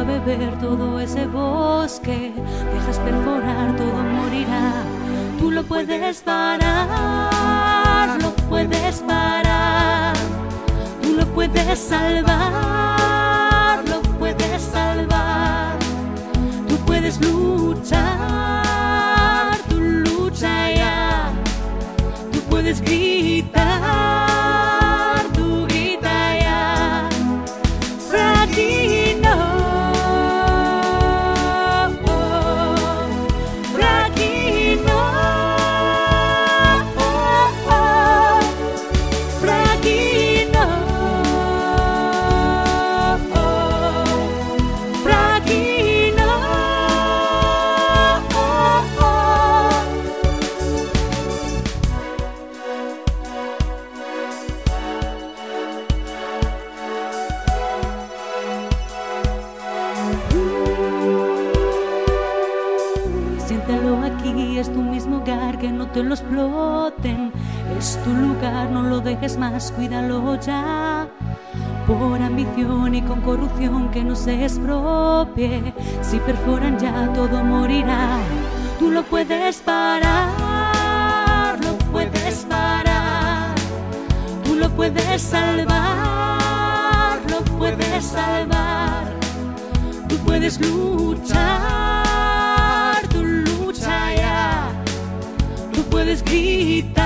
beber todo ese bosque, dejas perforar, todo morirá. Tú lo puedes parar, lo puedes parar. Tú lo puedes salvar, lo puedes salvar. Tú puedes luchar, tú lucha ya. Tú puedes gritar, tú grita ya. Fragile, no. Fragile, no. Fragile, no. Fragile, no. Siéntelo aquí, es tu mismo hogar, que no te lo exploten. Es tu lugar, no lo dejes más, cuídalo ya. Por ambición y con corrupción que no se expropie. Si perforan ya todo morirá. Tú lo puedes parar, lo puedes parar. Tú lo puedes salvar, lo puedes salvar. Tú puedes luchar, tú lucha ya. Tú puedes gritar.